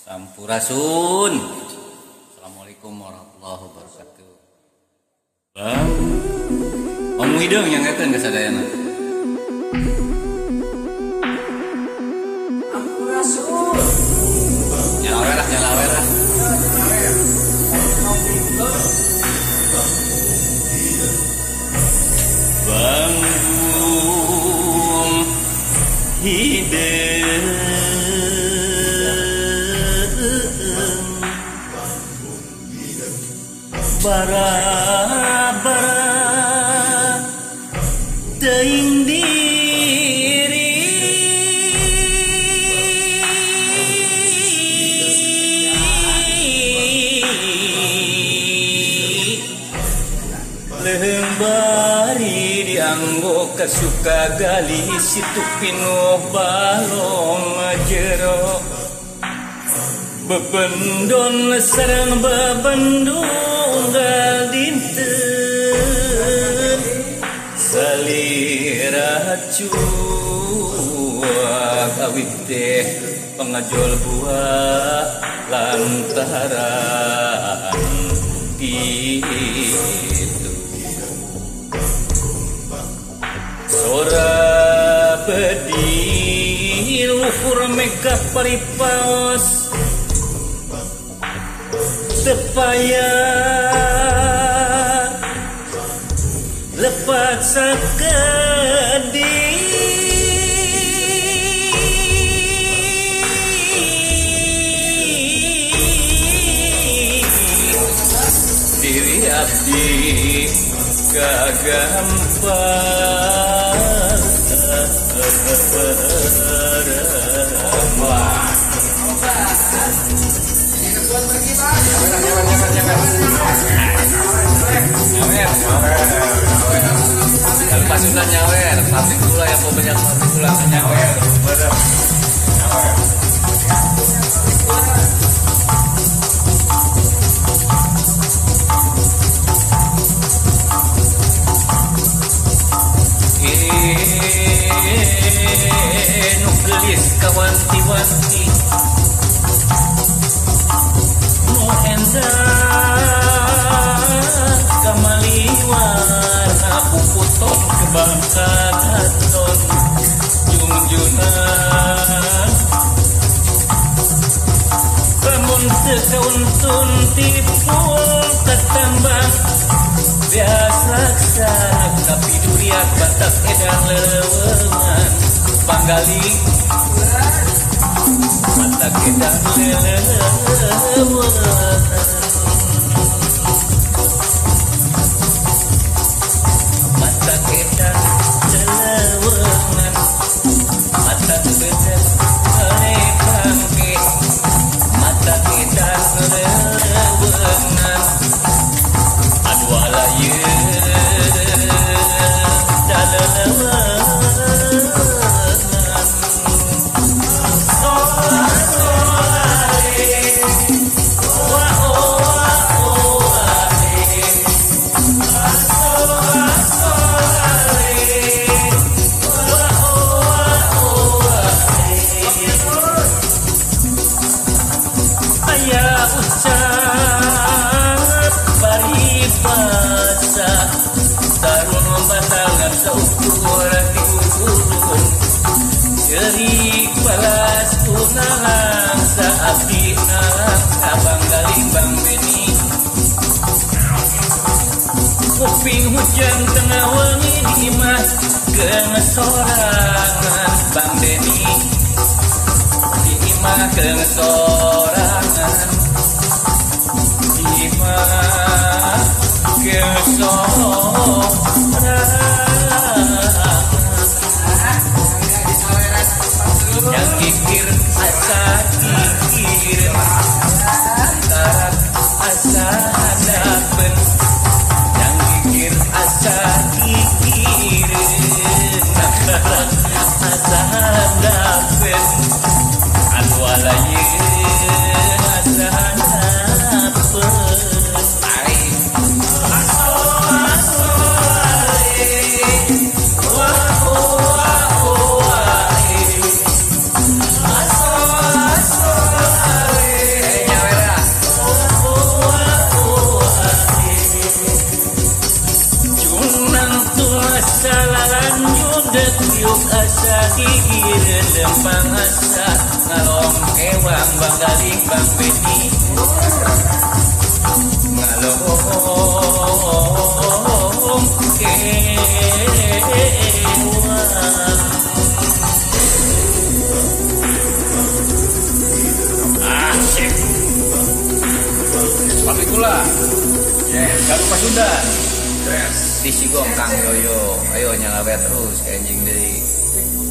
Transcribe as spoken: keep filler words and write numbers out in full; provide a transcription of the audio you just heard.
Sampurasun. Assalamualaikum warahmatullahi wabarakatuh. Bang, om hidung yang ngeten ke sadayana. Sampurasun. Nyalawe lah, nyalawe lah. Bangun hidung bara-bara teuing diri leung bari dianggo kasuka gali situ pinuh balong jero bebendon sareng bebendung gal dinten salira cuak awit teh pengajol buah lantaran itu sora bedi luhur mega paripaos tepaya lepat sakedi diri abdi kagampang Lepas sudah nyawer, pabrik gula yang mau banyak pabrik gula nyawer, bener. Nyawer. Eh, nuklis kawanti-wanti, mau endah kamaliwan aku putung kebangsa katon junjunan bangun sekauntun tipu ketambang biasa laksana tapi durian batak edan lewengan panggaling batak edan lewengan kuping hujan tengah wangi di mas kengesorangan Bang Deni di imah kengesorangan di imah kengesorangan yang kikir asa kikir antara asa hadapan asa kikirin asa hadapen anu alayeun asa hadapen ai aso aso wa wa wa aso aso Gigireun lempang asa ngalong ewang bang galing bang beti ngalong kewang asik tapi kula yes garu Pasundan yes di Sigong Kang Yoyo ayo nyalawe terus ke anjing deui